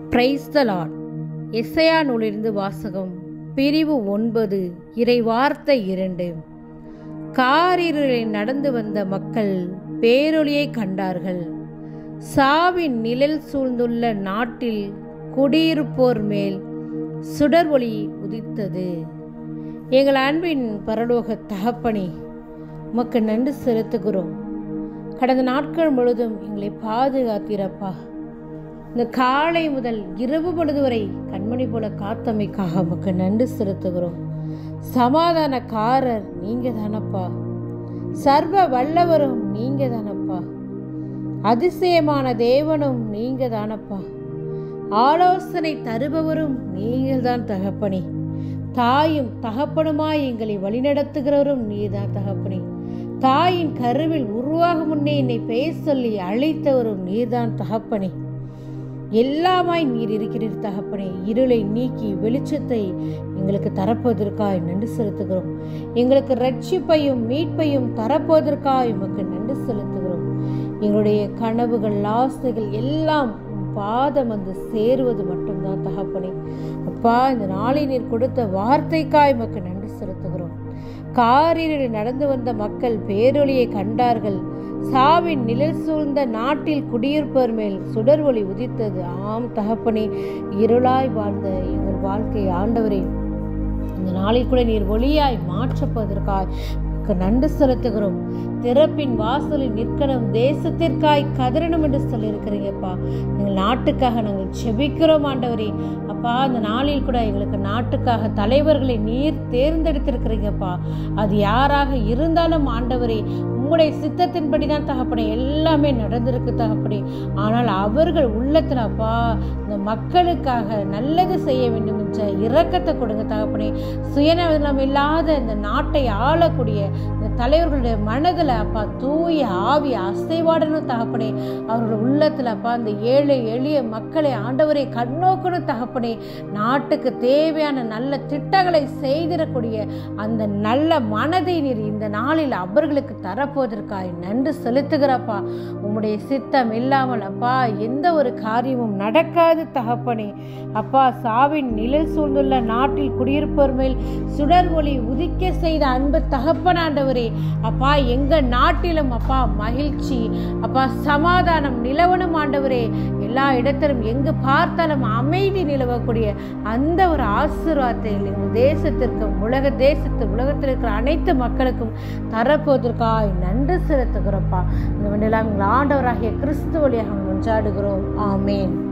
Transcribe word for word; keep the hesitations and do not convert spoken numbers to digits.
Praise the Lord. Isaiah நூலிலிருந்து வாசகம். பிரிவு ஒன்பது. இறை வார்த்தை இரண்டு. காரிருளில் நடந்து வந்த மக்கள் பேரொளியை கண்டார்கள். சாவின் நிழல் சூழ்ந்துள்ள நாட்டில் குடியிருப்போர் மேல் சுடர் ஒளி உதித்தது. எங்கள் அன்பின் பரலோக தகப்பனே, உமக்கு நன்றி செலுத்துகிறோம். கடந்த நாட்கள் முழுதும் எங்களை பாதுகாத்தீரப்பா. இந்த காலை முதல் இரவு பொழுது வரை கண்மணி போல காத்தமைக்காக உமக்கு நன்றி செலுத்துகிறோம். சமாதானக்காரர் நீங்க தானப்பா. சர்வ வல்லவரும் நீங்க தானப்பா. அதிசயமான தேவனும் நீங்க தானப்பா. ஆலோசனை தருபவரும் நீங்கள் தான் தகப்பனே. தாயும் தகப்பனுமாய் எங்களை வழிநடத்துகிறவரும் நீதான் தகப்பனே. தாயின் கருவில் உருவாகும் முன்னே என்னை பெயர் சொல்லி அழைத்தவரும் நீர்தான் தகப்பனே. எல்லாமாய் நீர் இருக்கிறீர் தகப்பனே. இருளை நீக்கி வெளிச்சத்தை எங்களுக்கு தரப்போவதற்காய் நன்றி செலுத்துகிறோம். எங்களுக்கு ரட்சிப்பையும் மீட்பையும் தரப்போவதற்காய் உமக்கு நன்றி செலுத்துகிறோம். எங்களுடைய கனவுகள் ஆசைகள் எல்லாம் பாதம் வந்து சேருவது மட்டும்தான் தகப்பனே. அப்பா, இந்த நாளை நீர் கொடுத்த வார்த்தைக்காய் உமக்கு நன்றி செலுத்துகிறோம். காரிருளில் நடந்து வந்த மக்கள் பேரொளியை கண்டார்கள். சாவின் நிழல் சூழ்ந்த நாட்டில் குடியிருப்போர் மேல் சுடர் ஒளி உதித்தது. ஆம் தகப்பனே, இருளாய் வாழ்ந்த எங்கள் வாழ்க்கை ஆண்டவரே, இந்த நாளில் கூட நீர் ஒளியாய் மாற்றப்பதற்காய் நன்றி செலுத்துகிறோம். திறப்பின் வாசலில் நிற்கணும், தேசத்திற்காய் கதறணும் என்று சொல்லியிருக்கிறீங்கப்பா. எங்கள் நாட்டுக்காக நாங்கள் செபிக்கிறோம் ஆண்டவரே. அப்பா, அந்த நாளில் கூட எங்களுக்கு நாட்டுக்காக தலைவர்களை நீர் தேர்ந்தெடுத்திருக்கிறீங்கப்பா. அது யாராக இருந்தாலும் ஆண்டவரே, உங்களுடைய சித்தத்தின்படி தான் தகப்பனே எல்லாமே நடந்திருக்கு தகப்பனே. ஆனால் அவர்கள் உள்ளத்தில் அப்பா இந்த மக்களுக்காக நல்லது செய்ய வேண்டும் என்ற இரக்கத்தை கொடுங்க தகப்பனே. சுயநலம் இல்லாத இந்த நாட்டை ஆளக்கூடிய இந்த தலைவர்களுடைய மனதில் அப்பா தூய ஆவி அசைவாடணும் தகப்பனே. அவர்கள் உள்ளத்தில் அப்பா இந்த ஏழை எளிய மக்களை ஆண்டவரை கண்ணோக்கணும் தகப்பனே. நாட்டுக்கு தேவையான நல்ல திட்டங்களை செய்திடக்கூடிய அந்த நல்ல மனதை நீர் இந்த நாளில் அவர்களுக்கு தரப்போவதற்காய் நன்றி செலுத்துகிறப்பா. உம்முடைய சித்தம் இல்லாமல் அப்பா எந்த ஒரு காரியமும் நடக்காது தகப்பனே. அப்பா, சாவின் நிழல் சூழ்ந்துள்ள நாட்டில் குடியிருப்போர் மேல் சுடர் ஒளி உதிக்க செய்த அன்பு தகப்பனாண்டவரே, அப்பா எங்க நாட்டிலும் அப்பா மகிழ்ச்சி அப்பா சமாதானம் நிலவணும் ஆண்டவரே. எல்லா இடத்திலும் எங்கு பார்த்தாலும் அமைதி நிலவக்கூடிய அந்த ஒரு ஆசீர்வாதத்தை எங்கள் தேசத்திற்கும் உலக தேசத்து உலகத்தில் இருக்கிற அனைத்து மக்களுக்கும் தரப்போவதற்காக நன்றி செலுத்துகிறோம்ப்பா. இந்த வண்டியெல்லாம் எங்கள் ஆண்டவராகிய கிறிஸ்து வழியாக கொண்டாடுகிறோம். ஆமேன்.